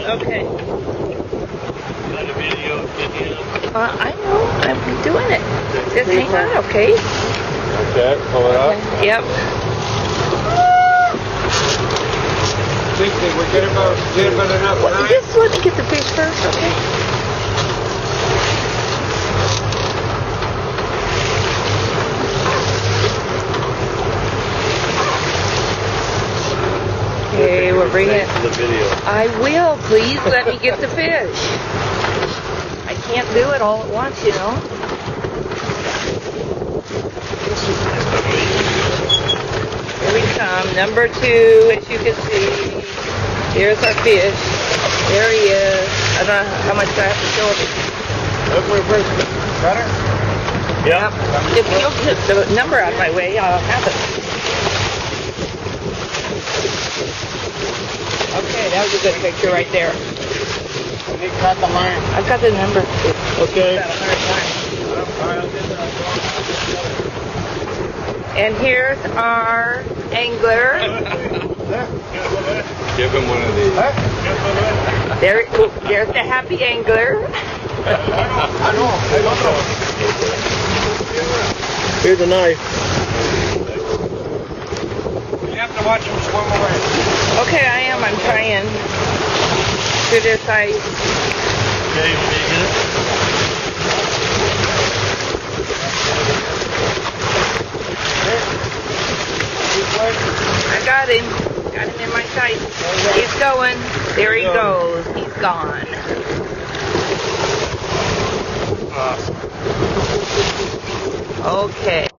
Okay. Got a video. I know. I'm doing it. Just hang on, okay? Okay, pull it up. Yep. We're good about enough. Well, just let me get the fish first, okay? Okay, we're bringing it. The video. I will. Please let me get the fish. I can't do it all at once, you know. Here we come. Number 2, as you can see. Here's our fish. There he is. I don't know how much I have to show him. Got her? Yep. If you'll get the number out of my way, I'll have it. Okay, that was a good picture right there. You got the line. I've got the number. Okay. About 100 times. And here's our angler. Give him one of these. There's the happy angler. I know. Here's a knife. You have to watch him swim away. Okay, I am. I'm trying. Through this ice. Okay, you get it? I got him. Got him in my sight. He's going. There he goes. He's gone. Awesome. Okay.